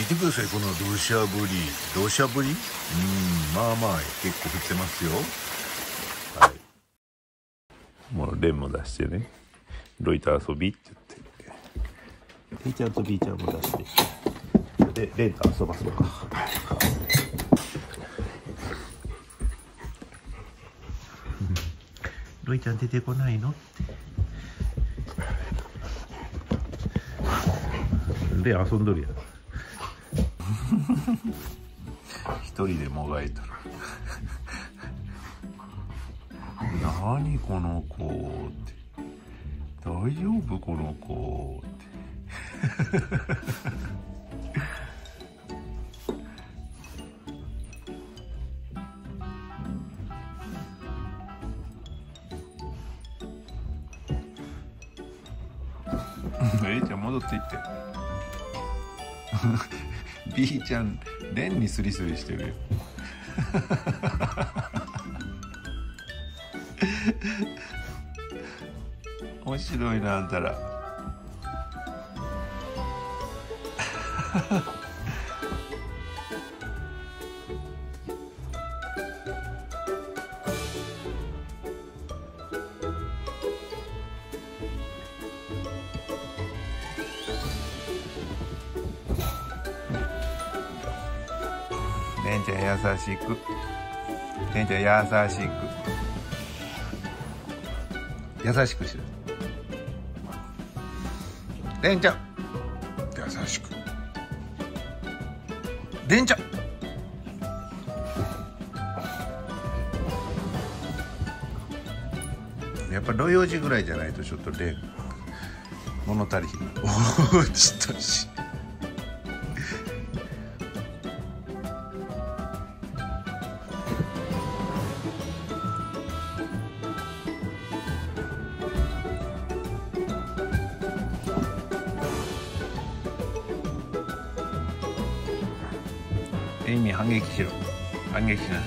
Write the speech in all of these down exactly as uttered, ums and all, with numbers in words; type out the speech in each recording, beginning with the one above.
見てください、この土砂降り。土砂降り、うん、まあまあ結構降ってますよ。はい、もうレンも出してね、ロイと遊びって言って、レイちゃんとビーちゃんも出して、でレンと遊ばそうか。ロイちゃん出てこないのってレン遊んどるやん。一人でもがいとる。何この子って、大丈夫この子ってレイちゃん戻っていってビーちゃんレンにスリスリしてるよ面白いなあんたらレンちゃん優しく、レンちゃん優しく優しくしろ。レンちゃん優しく、レンちゃんやっぱロヨジぐらいじゃないとちょっとレン物足りひん。おおちっとしエイミー反撃しろ、反撃しな。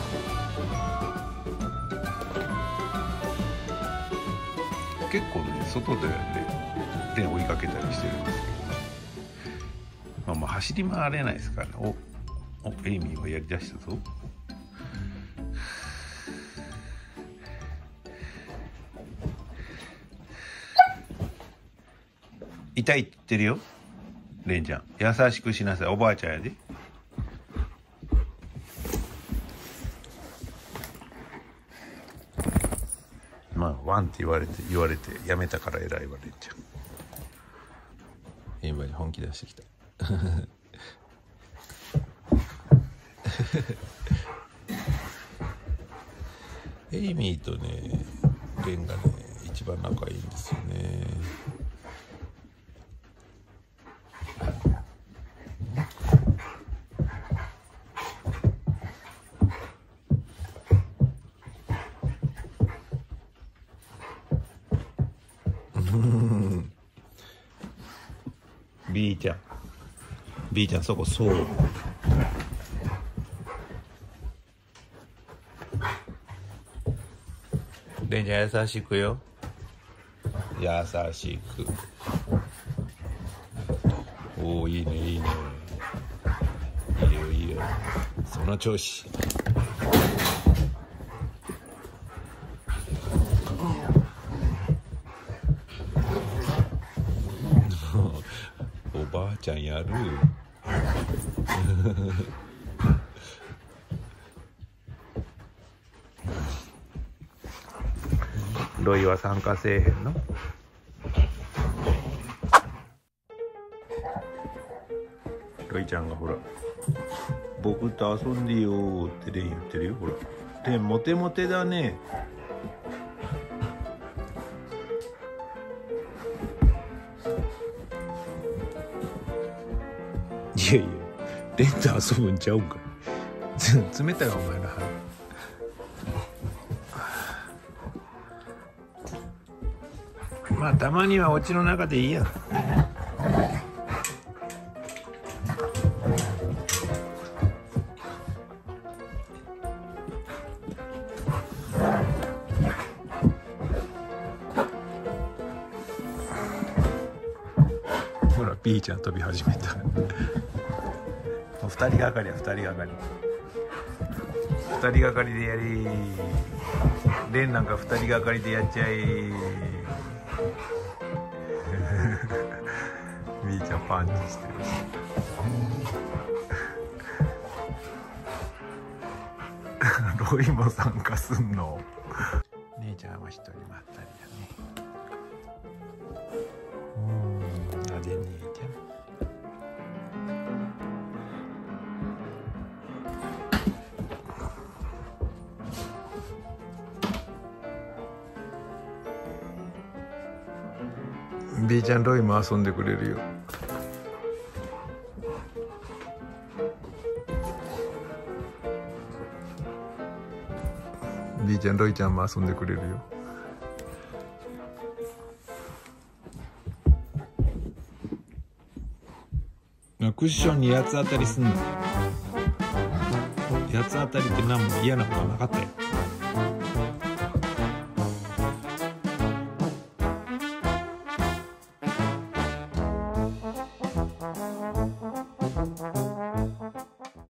結構ね外でねレン追いかけたりしてるんですけど、まあまあ走り回れないですからね。おおエイミーはやりだしたぞ。痛いって言ってるよレンちゃん。優しくしなさい、おばあちゃんやで。まあワンって言われて言われてやめたから偉いわレンちゃん。今に本気出してきたエイミーとねレンがね一番仲いいんですよね。ビーちゃん、ビーちゃんそこそう。レンちゃん優しくよ、優しく。おおいいねいいね、いいよいいよ、その調子。おばあちゃんやるロイは参加せえへんの？ロイちゃんがほら僕と遊んでよってレン言ってるよ。ほらレンモテモテだね。いやいやレンと遊ぶんちゃうんか冷たいわお前の腹。まあたまにはお家の中でいいや。ほらピーちゃん飛び始めたう二人がかりや二人がかり二人がかりでやりレンなんか二人がかりでやっちゃいみーちゃんパンチしてるロイも参加すんの。姉ちゃんは一人まったりだね。うん、なで姉ちゃん。B ちゃんロイも遊んでくれるよ。B ちゃんロイちゃんも遊んでくれるよ。クッションに八つ当たりすんの。八つ当たりって何も嫌なことはなかったよ。